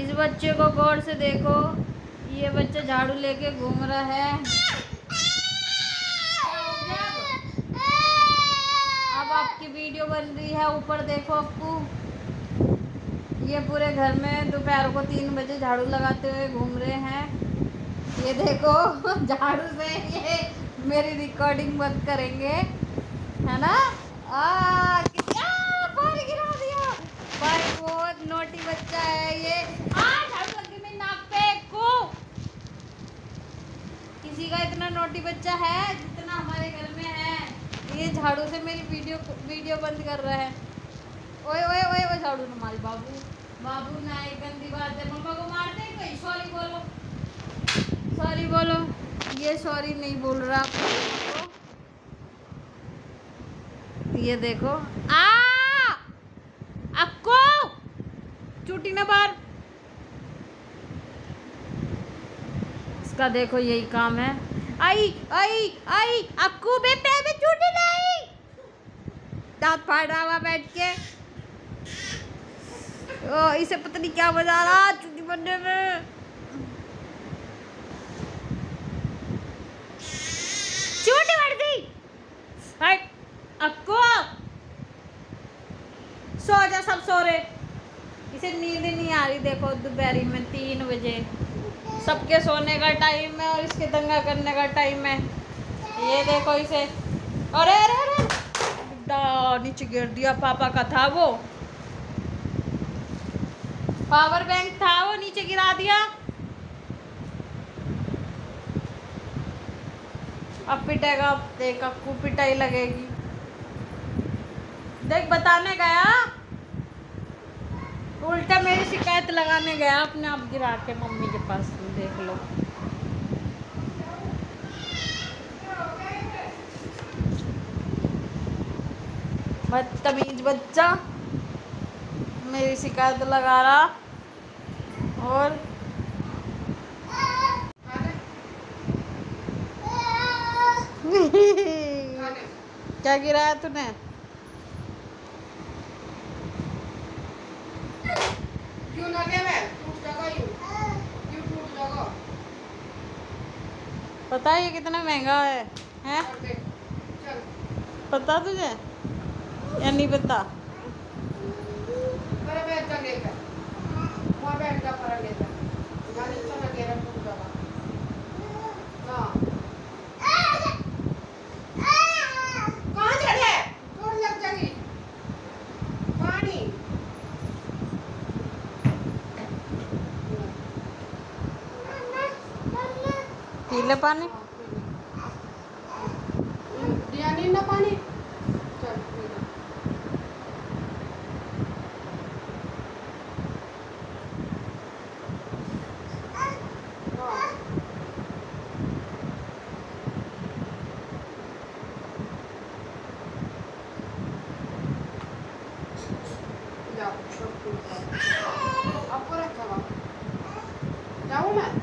इस बच्चे को गौर से देखो, ये बच्चा झाड़ू लेके घूम रहा है। अब आपकी वीडियो बन रही है, ऊपर देखो आपको, ये पूरे घर में दोपहर को 3 बजे झाड़ू लगाते हुए घूम रहे हैं। ये देखो झाड़ू से ये मेरी रिकॉर्डिंग बंद करेंगे, है ना। पानी गिरा दिया भाई, बहुत नोटी बच्चा है ये। झाड़ू लग गई मेरी नाक पे को। किसी का इतना नोटी बच्चा है जितना हमारे घर में है, ये झाड़ू से मेरी वीडियो बंद कर रहा है। ओए ओए ओए ओए, झाड़ू न मारी बाबू, बाबू ना, एक गंदी बात है, मम्मा को मारते हैं कोई। सॉरी बोलो, सॉरी बोलो। ये सॉरी नहीं बोल रहा। ये देखो अक्को चूटी ना बार, इसका देखो यही काम है। आई आई आई अक्कू बेटे में चूटी नहीं, दांत फाड़ रहा हुआ बैठ के। इसे पता नहीं क्या मजा रहा चूटी बनने में। चूटी बढ़ गई। अक्को सो जा, सब सो रहे, इसे नींद नहीं आ रही। देखो दोपहर में 3 बजे सबके सोने का टाइम है और इसके दंगा करने का टाइम है। ये देखो इसे, अरे अरे अरे नीचे गिर दिया। पापा का था वो, पावर बैंक था वो, नीचे गिरा दिया। अब पिटेगा, देख अक्कू पिटाई लगेगी। देख बताने गया, उल्टा मेरी शिकायत लगाने गया, अपने आप गिरा के मम्मी के पास। देख लो बदतमीज बच्चा मेरी शिकायत लगा रहा। और क्या गिराया तूने? क्यों लगे मैं टूट जाएगा, क्यों टूट जाएगा? पता है ये कितना महंगा है, हैं? चल पता तुझे या नहीं पता? पर बैठ जा, लेकर वहाँ बैठ जा, पर लेकर गाड़ी चला गया टूट जाएगा। हाँ कहाँ चढ़े, चोट लग जाएगी। पानी पी ले पानी। दिया नहीं ना पानी, चल पी ले। जाओ, अब रखा जाऊँ मैं।